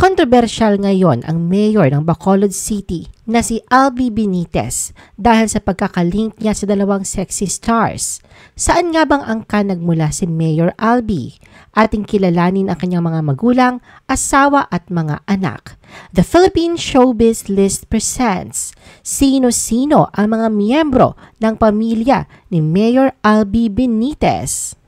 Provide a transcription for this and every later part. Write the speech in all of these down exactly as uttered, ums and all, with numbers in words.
Kontrobersyal ngayon ang mayor ng Bacolod City na si Alby Benitez dahil sa pagkakalink niya sa dalawang sexy stars. Saan nga bang angka nagmula si Mayor Alby? Ating kilalanin ang kanyang mga magulang, asawa at mga anak. The Philippine Showbiz List presents sino-sino ang mga miyembro ng pamilya ni Mayor Alby Benitez.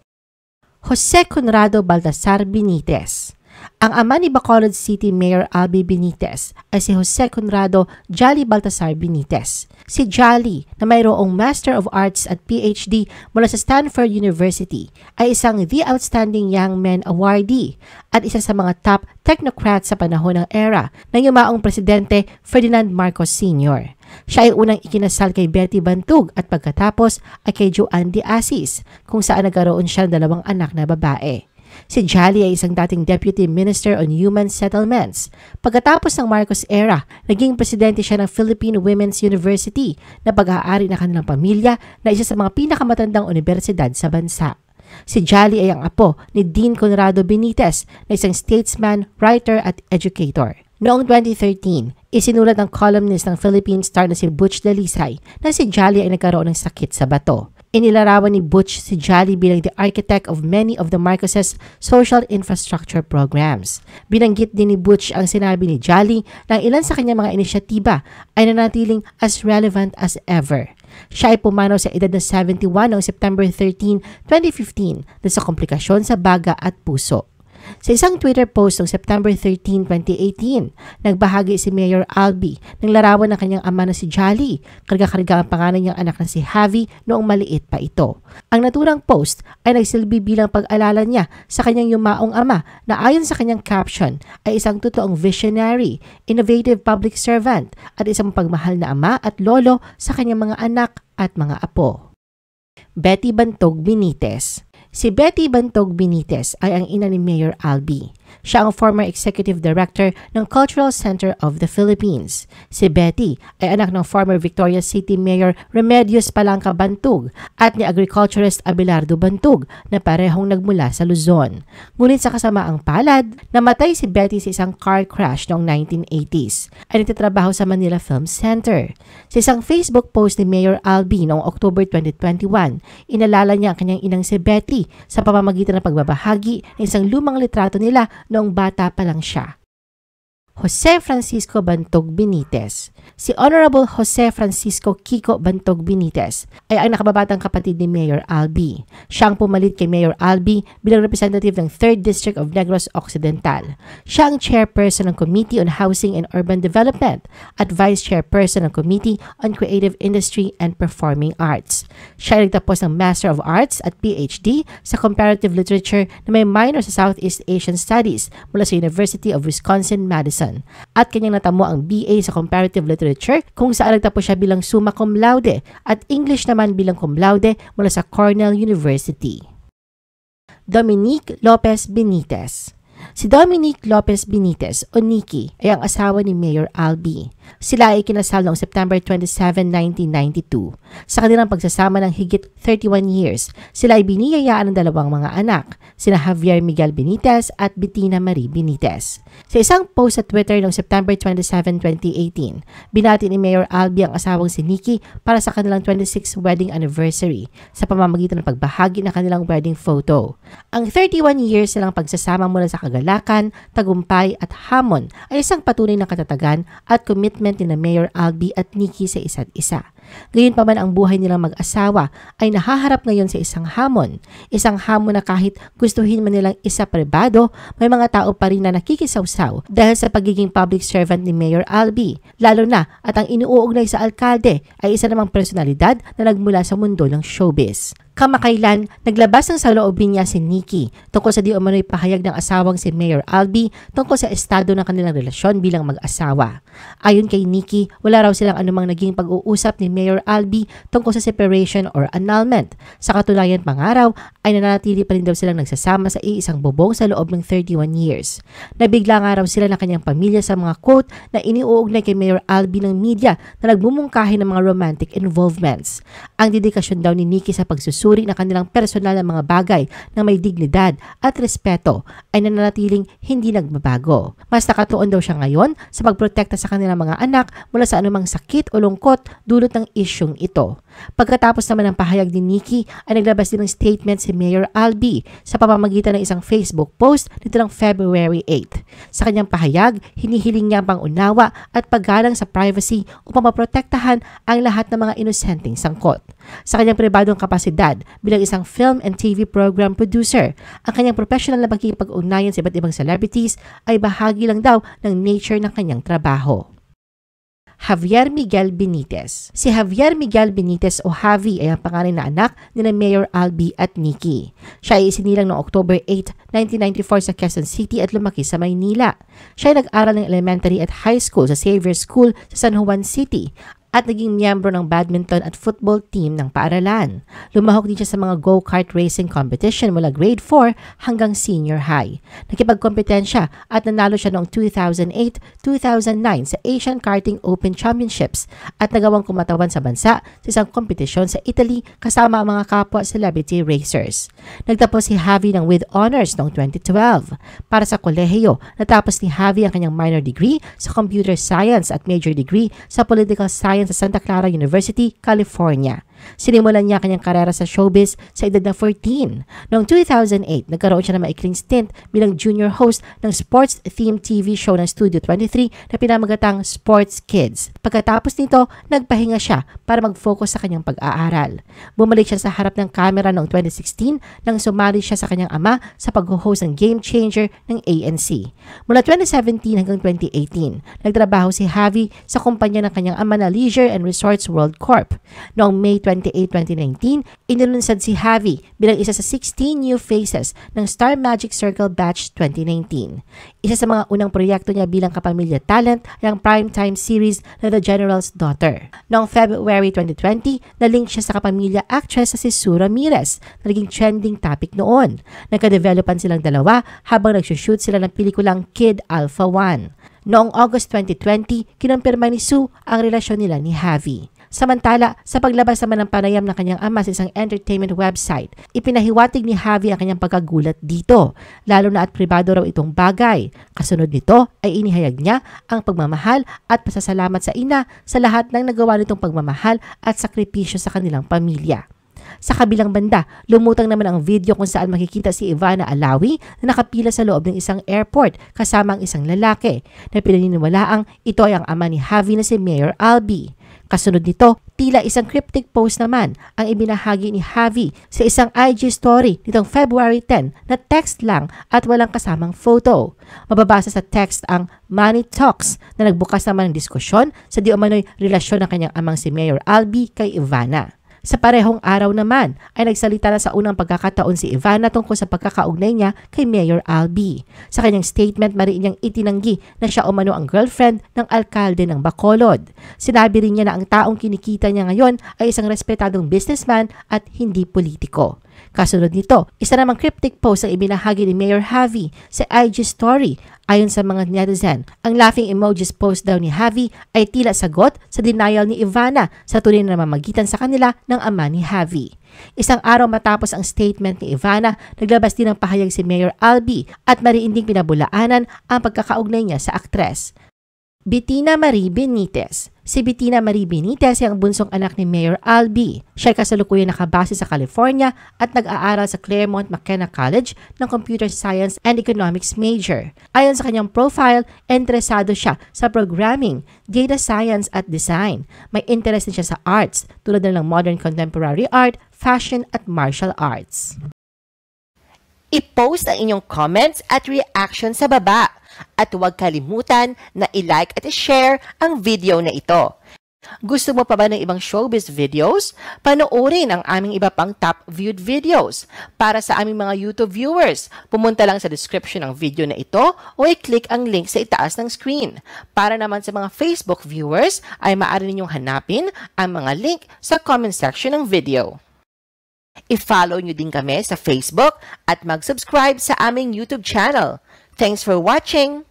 Jose Conrado Baltasar Benitez. Ang ama ni Bacolod City Mayor Alby Benitez ay si Jose Conrado Jolly Baltasar Benitez. Si Jolly, na mayroong Master of Arts at P H D mula sa Stanford University, ay isang The Outstanding Young Men Awardee at isa sa mga top technocrats sa panahon ng era ng yumaong presidente Ferdinand Marcos Senior Siya ay unang ikinasal kay Betty Bantug at pagkatapos ay kay Joanne De Asis, kung saan nagkaroon siya ng dalawang anak na babae. Si Jolly ay isang dating Deputy Minister on Human Settlements. Pagkatapos ng Marcos era, naging presidente siya ng Philippine Women's University na pag-aari ng kanilang pamilya na isa sa mga pinakamatandang universidad sa bansa. Si Jolly ay ang apo ni Dean Conrado Benitez na isang statesman, writer at educator. Noong twenty thirteen, isinulat ng columnist ng Philippine Star na si Butch Dalisay na si Jolly ay nagkaroon ng sakit sa bato. Inilarawan ni Butch si Jolly bilang the architect of many of the Marcoses' social infrastructure programs. Binanggit din ni Butch ang sinabi ni Jolly na ilan sa kanyang mga inisyatiba ay nanatiling as relevant as ever. Siya ay pumanaw sa edad na seventy-one noong September thirteenth, twenty fifteen dahil sa komplikasyon sa baga at puso. Sa isang Twitter post noong September thirteenth, twenty eighteen, nagbahagi si Mayor Alby ng larawan ng kanyang ama na si Jolly. Karga-karga ang pangalan niyang anak na si Javi noong maliit pa ito. Ang naturang post ay nagsilbi bilang pag-alala niya sa kanyang yumaong ama na ayon sa kanyang caption ay isang totoong visionary, innovative public servant at isang pagmahal na ama at lolo sa kanyang mga anak at mga apo. Betty Bantog Benitez. Si Betty Bantog Benitez ay ang ina ni Mayor Alby. Siya ang former executive director ng Cultural Center of the Philippines. Si Betty ay anak ng former Victoria City Mayor Remedios Palanca Bantug at ni agriculturist Abelardo Bantug na parehong nagmula sa Luzon. Ngunit sa kasamaang palad, namatay si Betty sa isang car crash noong nineteen eighties ay nagtatrabaho sa Manila Film Center. Sa isang Facebook post ni Mayor Alby noong October twenty twenty-one, inalala niya ang kanyang inang si Betty sa pamamagitan ng pagbabahagi ng isang lumang litrato nila noong bata pa lang siya. Jose Francisco Bantog Benitez. Si Honorable Jose Francisco Kiko Bantog Benitez ay ang nakababatang kapatid ni Mayor Alby. Siya ang pumalit kay Mayor Alby bilang representative ng third District of Negros Occidental. Siya ang chairperson ng Committee on Housing and Urban Development at vice chairperson ng Committee on Creative Industry and Performing Arts. Siya ay nagtapos ng Master of Arts at P H D sa Comparative Literature na may minor sa Southeast Asian Studies mula sa University of Wisconsin-Madison. At kanyang natamo ang B A sa Comparative Literature kung saan nagtapos siya bilang summa cum laude at English naman bilang cum laude mula sa Cornell University. Dominique Lopez Benitez. Si Dominique Lopez Benitez o Nikki ay ang asawa ni Mayor Alby. Sila ay kinasal noong September twenty-seventh, nineteen ninety-two. Sa kanilang pagsasama ng higit thirty-one years, sila ay biniyayaan ng dalawang mga anak, sina Javier Miguel Benitez at Bettina Marie Benitez. Sa isang post sa Twitter noong September twenty-seventh, twenty eighteen, binati ni Mayor Alby ang asawang si Nikki para sa kanilang twenty-sixth wedding anniversary sa pamamagitan ng pagbahagi ng kanilang wedding photo. Ang thirty-one years nilang pagsasama mula sa kagalakan, tagumpay at hamon ay isang patunay na katatagan at commitment ni na Mayor Alby at Nikki sa isa't isa. Gayunpaman ang buhay nilang mag-asawa ay nahaharap ngayon sa isang hamon. Isang hamon na kahit gustuhin man nilang isa pribado, may mga tao pa rin na nakikisawsaw dahil sa pagiging public servant ni Mayor Alby. Lalo na at ang inuugnay sa alkalde ay isa namang personalidad na nagmula sa mundo ng showbiz. Kamakailan, naglabas ng saloobin niya si Nikki tungkol sa di umano'y pahayag ng asawang si Mayor Alby tungkol sa estado ng kanilang relasyon bilang mag-asawa. Ayon kay Nikki, wala raw silang anumang naging pag-uusap ni Mayor Alby tungkol sa separation or annulment. Sa katunayan pangaraw, ay nananatili pa rin daw silang nagsasama sa iisang bubong sa loob ng thirty-one years. Nabigla nga raw sila ng kanyang pamilya sa mga quote na iniuugnay kay Mayor Alby ng media na nagmumungkahi ng mga romantic involvements. Ang dedikasyon daw ni Nikki sa pagsusunod itinuturing na kanilang personal na mga bagay na may dignidad at respeto ay nananatiling hindi nagbabago. Mas nakatuon daw siya ngayon sa pagprotekta sa kanilang mga anak mula sa anumang sakit o lungkot dulot ng isyung ito. Pagkatapos naman ng pahayag ni Nikki ay naglabas din ng statement si Mayor Albie sa pamamagitan ng isang Facebook post nito ng February eighth. Sa kanyang pahayag, hinihiling niya ang pangunawa at paggalang sa privacy upang maprotektahan ang lahat ng mga inosenteng sangkot. Sa kanyang pribadong kapasidad bilang isang film and T V program producer, ang kanyang professional na pagkikipag-ugnayan sa iba't ibang celebrities ay bahagi lang daw ng nature ng kanyang trabaho. Javier Miguel Benitez. Si Javier Miguel Benitez o Javi ay ang pangalan na anak ni na Mayor Albie at Nikki. Siya ay isinilang noong October eighth, nineteen ninety-four sa Quezon City at lumaki sa Maynila. Siya ay nag-aral ng elementary at high school sa Xavier School sa San Juan City at naging miyembro ng badminton at football team ng paaralan. Lumahok din siya sa mga go-kart racing competition mula grade four hanggang senior high. Nakipagkompetensya at nanalo siya noong two thousand eight two thousand nine sa Asian Karting Open Championships at nagawang kumatawan sa bansa sa isang kompetisyon sa Italy kasama ang mga kapwa celebrity racers. Nagtapos si Javi ng with honors noong twenty twelve. Para sa kolehiyo, natapos ni Javi ang kanyang minor degree sa computer science at major degree sa political science sa Santa Clara University, California. Sinimulan niya kanyang karera sa showbiz sa edad na fourteen. Noong two thousand eight, nagkaroon siya ng maikling stint bilang junior host ng sports-themed T V show ng Studio twenty-three na pinamagatang Sports Kids. Pagkatapos nito, nagpahinga siya para mag-focus sa kanyang pag-aaral. Bumalik siya sa harap ng kamera noong twenty sixteen nang sumali siya sa kanyang ama sa pag-host ng Game Changer ng A N C. Mula twenty seventeen hanggang twenty eighteen, nagtrabaho si Javi sa kumpanya ng kanyang ama na Leisure and Resorts World Corp. Noong May twenty-eighth, twenty nineteen, inilunsad si Javi bilang isa sa sixteen new faces ng Star Magic Circle Batch twenty nineteen. Isa sa mga unang proyekto niya bilang kapamilya talent ay ang primetime series na The General's Daughter. Noong February twenty twenty, nalink siya sa kapamilya actress na si Sue Ramirez na naging trending topic noon. Nagka-developan silang dalawa habang nagsushoot sila ng pelikulang Kid Alpha one. Noong August twenty twenty, kinumpirma ni Sue ang relasyon nila ni Javi. Samantala, sa paglabas naman ng panayam ng kanyang ama sa isang entertainment website, ipinahiwatig ni Javi ang kanyang pagkagulat dito, lalo na at pribado raw itong bagay. Kasunod nito ay inihayag niya ang pagmamahal at pasasalamat sa ina sa lahat ng nagawa nitong pagmamahal at sakripisyo sa kanilang pamilya. Sa kabilang banda, lumutang naman ang video kung saan makikita si Ivana Alawi na nakapila sa loob ng isang airport kasama ang isang lalaki na pinaniniwalaang ito ay ang ama ni Javi na si Mayor Albie. Kasunod nito, tila isang cryptic post naman ang ibinahagi ni Javi sa isang I G story nitong February tenth na text lang at walang kasamang photo. Mababasa sa text ang Money Talks na nagbukas naman ng diskusyon sa di umano'y relasyon ng kanyang amang si Mayor Albie kay Ivana. Sa parehong araw naman ay nagsalita na sa unang pagkakataon si Ivana tungkol sa pagkakaugnay niya kay Mayor Albie. Sa kanyang statement, mariin niyang itinanggi na siya umano ang girlfriend ng alkalde ng Bacolod. Sinabi rin niya na ang taong kinikita niya ngayon ay isang respetadong businessman at hindi politiko. Kasunod nito, isa namang cryptic post ang ibinahagi ni Mayor Javi sa I G story. Ayon sa mga netizen, ang laughing emojis post daw ni Javi ay tila sagot sa denial ni Ivana sa tunay na namamagitan sa kanila ng ama ni Javi. Isang araw matapos ang statement ni Ivana, naglabas din ng pahayag si Mayor Albie at mariin ding pinabulaanan ang pagkakaugnay niya sa aktres. Bettina Marie Benitez. Si Bettina Marie Benitez ay ang bunsong anak ni Mayor Albie. Siya ay kasalukuyan nakabase sa California at nag-aaral sa Claremont McKenna College ng Computer Science and Economics major. Ayon sa kanyang profile, interesado siya sa programming, data science at design. May interest din siya sa arts tulad ng modern contemporary art, fashion at martial arts. I-post ang inyong comments at reaction sa baba. At huwag kalimutan na i-like at i-share ang video na ito. Gusto mo pa ba ng ibang showbiz videos? Panoorin ang aming iba pang top viewed videos. Para sa aming mga YouTube viewers, pumunta lang sa description ng video na ito o i-click ang link sa itaas ng screen. Para naman sa mga Facebook viewers, ay maaari ninyong hanapin ang mga link sa comment section ng video. I-follow nyo din kami sa Facebook at mag-subscribe sa aming YouTube channel. Thanks for watching!